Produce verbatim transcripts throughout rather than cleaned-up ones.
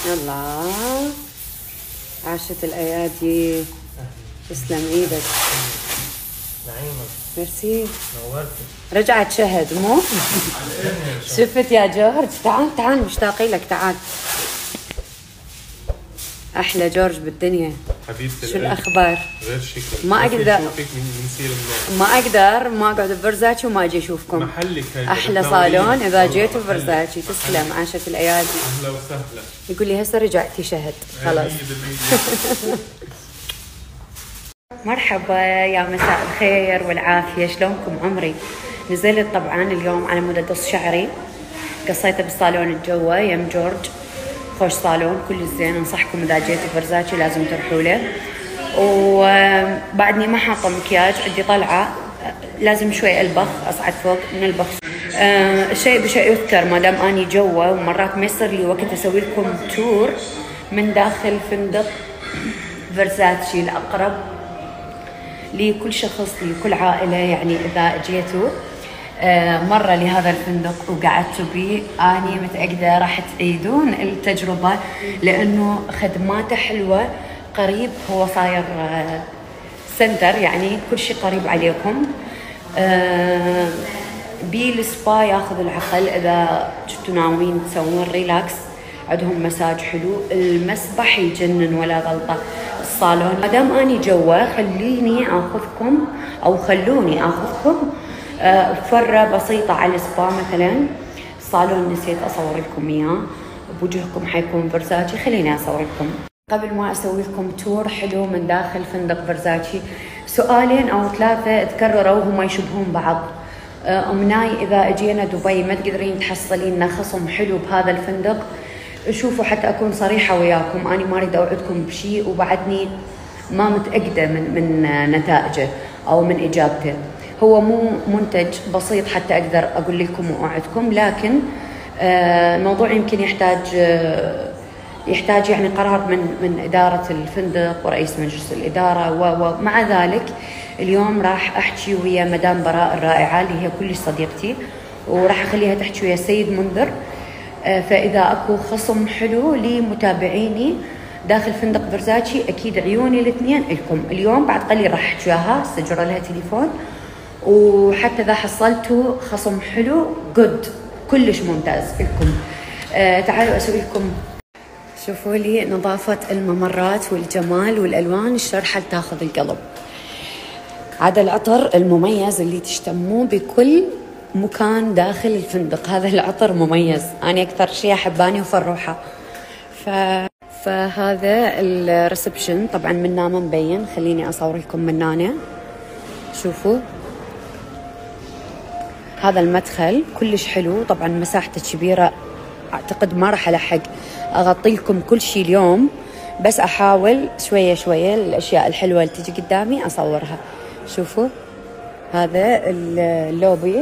يلا عاشت الايادي. تسلم ايدك. نعيمة. ميرسي. نورتي. رجعت شهد مو؟ شفت يا جورج؟ تعال تعال مشتاقين لك، تعال. احلى جورج بالدنيا. حبيبتي. شو الاخبار؟ غير شكل. ما اقدر بنصير ما اقدر ما اقعد بفرزاتشي وما اجي اشوفكم. محلك هيدا احلى صالون اذا جيتوا بفرزاتشي. تسلم عاشت الايادي. اهلا وسهلا. يقول لي هسه رجعتي شهد خلاص. مرحبا يا مساء الخير والعافيه، شلونكم عمري؟ نزلت طبعا اليوم على مود قص شعري، قصيته بالصالون الجوا يم جورج. خوش صالون كل الزين، انصحكم اذا جيتوا فرزاتشي لازم تروحوا له. وبعدني ما حاطه مكياج، عندي طلعه لازم شوي البخ، اصعد فوق من البخ. أه شيء بشيء يذكر، ما دام اني جوا ومرات ما يصير لي وقت اسوي لكم تور من داخل فندق فرزاتشي الاقرب لكل شخص لكل عائله. يعني اذا جيتوا آه مرة لهذا الفندق وقعدتوا بيه، أني متأكدة راح تعيدون التجربة لأنه خدماته حلوة. قريب، هو صاير آه سنتر، يعني كل شيء قريب عليكم. آه بيه السبا ياخذ العقل إذا كنتوا ناويين تسوون ريلاكس، عندهم مساج حلو، المسبح يجنن ولا غلطة. الصالون ما دام أني جوا خليني آخذكم أو خلوني آخذكم فرة بسيطة على السبا مثلا. الصالون نسيت أصور لكم إياه، بوجهكم حيكون فرزاتشي، خليني أصور لكم. قبل ما أسوي لكم تور حلو من داخل فندق فرزاتشي، سؤالين أو ثلاثة تكرروا وهم يشبهون بعض. أمناي إذا أجينا دبي ما تقدرين تحصلين لنا خصم حلو بهذا الفندق، شوفوا حتى أكون صريحة وياكم، أنا ما أريد أوعدكم بشيء وبعدني ما متأكدة من من نتائجه أو من إجابته. هو مو منتج بسيط حتى أقدر أقول لكم وأوعدكم، لكن الموضوع يمكن يحتاج يحتاج يعني قرار من من إدارة الفندق ورئيس مجلس الإدارة. ومع ذلك اليوم راح أحكي ويا مدام براء الرائعة اللي هي كل صديقتي، وراح أخليها تحكي ويا سيد منذر. فإذا أكو خصم حلو لمتابعيني داخل فندق فرزاتشي أكيد عيوني الاثنين لكم. اليوم بعد قليل راح أحكي وياها، سجل لها تليفون، وحتى إذا حصلتوا خصم حلو جود كلش ممتاز لكم. آه تعالوا أسوي لكم، شوفوا لي نظافة الممرات والجمال والألوان، الشرحة اللي تاخذ القلب. هذا العطر المميز اللي تشتموه بكل مكان داخل الفندق، هذا العطر مميز، أنا أكثر شيء أحباني وفروحة. ف... فهذا الريسبشن طبعا من هنا مبين، خليني أصور لكم من هنا. شوفوا هذا المدخل كلش حلو، طبعا مساحته كبيرة، أعتقد ما راح ألحق أغطي لكم كل شيء اليوم، بس أحاول شوية شوية الأشياء الحلوة اللي تجي قدامي أصورها. شوفوا هذا اللوبي،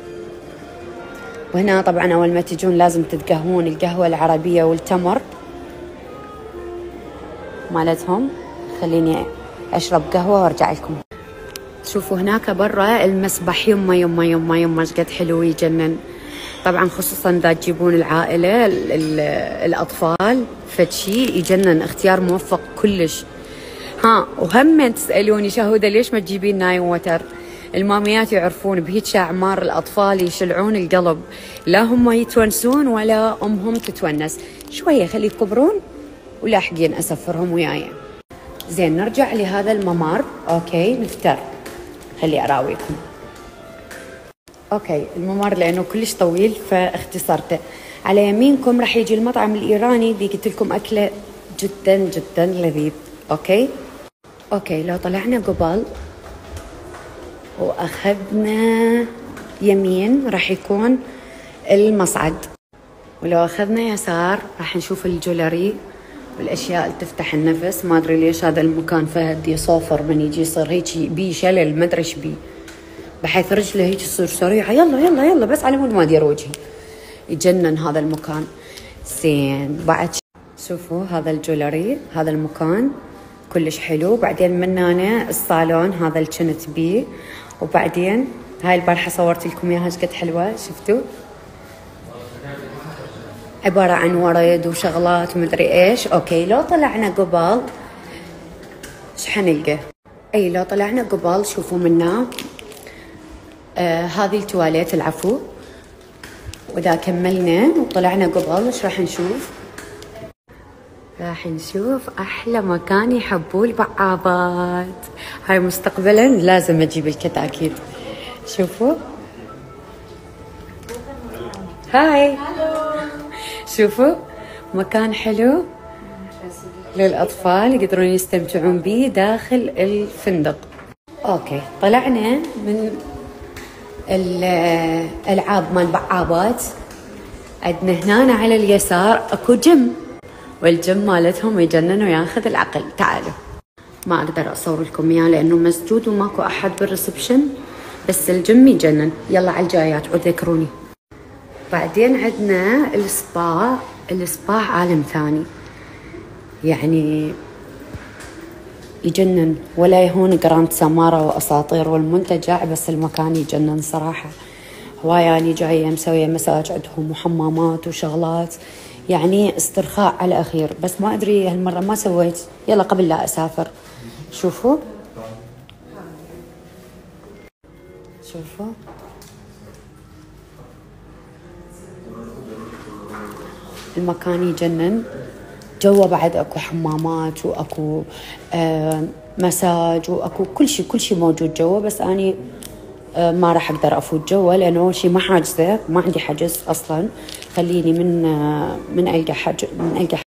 وهنا طبعا أول ما تجون لازم تتقهوون القهوة العربية والتمر مالتهم. خليني أشرب قهوة وأرجع لكم. شوفوا هناك برا المسبح يمه يمه يمه يمه قد حلو يجنن. طبعا خصوصا اذا تجيبون العائله ال ال الاطفال فشي يجنن، اختيار موفق كلش. ها وهم تسالوني شهوده ليش ما تجيبين نايم وتر؟ الماميات يعرفون بهيك اعمار الاطفال يشلعون القلب، لا هم يتونسون ولا امهم تتونس. شويه خلي يكبرون ولاحقين اسفرهم وياي. زين نرجع لهذا الممر. اوكي نفتر، خلي أراويكم. أوكي الممر لأنه كلش طويل فاختصرته. على يمينكم راح يجي المطعم الإيراني اللي قلت لكم أكله جدا جدا لذيذ. أوكي أوكي لو طلعنا قبل وأخذنا يمين راح يكون المصعد، ولو أخذنا يسار راح نشوف الجولري والاشياء اللي تفتح النفس. ما ادري ليش هذا المكان فهد يصوفر من يجي يصير هيك بي شلل ما ادري ايش بي، بحيث رجله هيك تصير سريعه يلا يلا يلا بس على مود ما ادير وجهي. يجنن هذا المكان. زين بعد شوفوا هذا الجولري، هذا المكان كلش حلو. بعدين من هنا الصالون هذا اللي كنت بيه، وبعدين هاي البارحه صورت لكم اياها ايش قد حلوه. شفتوا عبارة عن ورد وشغلات ومدري ايش. اوكي لو طلعنا قبل ايش حنلقى؟ اي لو طلعنا قبل شوفوا منا آه هذه التواليت العفو. واذا كملنا وطلعنا قبل ايش راح نشوف؟ راح نشوف احلى مكان يحبوه البعابات. هاي مستقبلا لازم اجيب الكتاكيت. شوفوا هاي شوفوا مكان حلو للاطفال يقدرون يستمتعون به داخل الفندق. اوكي طلعنا من الالعاب مال بعابات. عندنا هنا على اليسار اكو جيم، والجيم مالتهم يجنن وياخذ العقل. تعالوا ما اقدر اصور لكم اياه لانه مسدود وماكو احد بالريسبشن، بس الجيم يجنن. يلا على الجايات وذكروني. بعدين عندنا السبا. السبا عالم ثاني يعني يجنن، ولا يهون جراند سمارة واساطير والمنتجع، بس المكان يجنن صراحة. هواي اني جاية مسوية مساج عندهم وحمامات وشغلات، يعني استرخاء على اخير. بس ما ادري هالمرة ما سويت، يلا قبل لا اسافر. شوفوا شوفوا المكان يجنن. جوا بعد اكو حمامات واكو آه مساج واكو كل شيء كل شيء موجود جوا. بس اني آه ما راح اقدر افوت جوا لانه اول شيء ما حاجزه، ما عندي حجز اصلا. خليني من آه من القى حجز من القى